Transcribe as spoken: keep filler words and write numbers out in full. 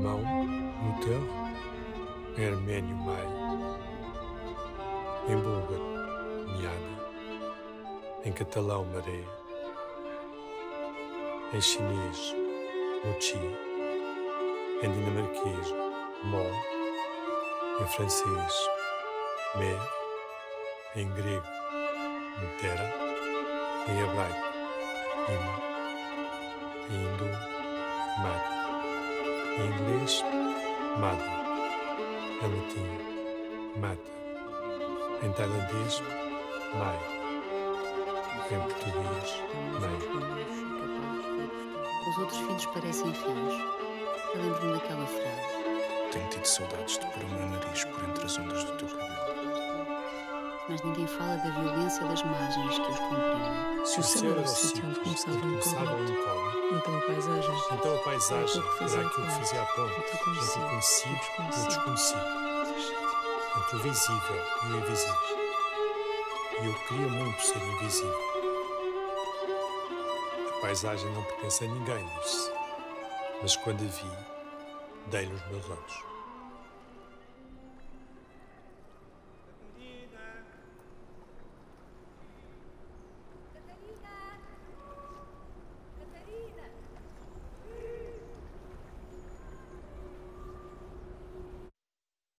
alemão, Mutter, em armênio, Mai, em búlgaro, Miana, em catalão, Maré, em chinês, Mochi, em dinamarquês, Mo, em francês, Mer, em grego, Mutera, em hebraico, Ima, em hindu, Mata, em inglês, Mada, em latim, Mata, em tailandês, Mai, em português, Mei. Os outros filhos parecem rios. Eu lembro-me daquela frase. Tenho tido saudades de pôr o meu nariz por entre as ondas do teu cabelo. Mas ninguém fala da violência das margens que os comprimem. Se o céu era o sítio onde começava um incógnito, então a paisagem, então a paisagem era era aquilo que fazia a ponte entre o conhecido e o desconhecido, entre o visível e o invisível. E eu queria muito ser invisível. A paisagem não pertence a ninguém, disse-se, mas quando a vi, dei-lhe os meus olhos.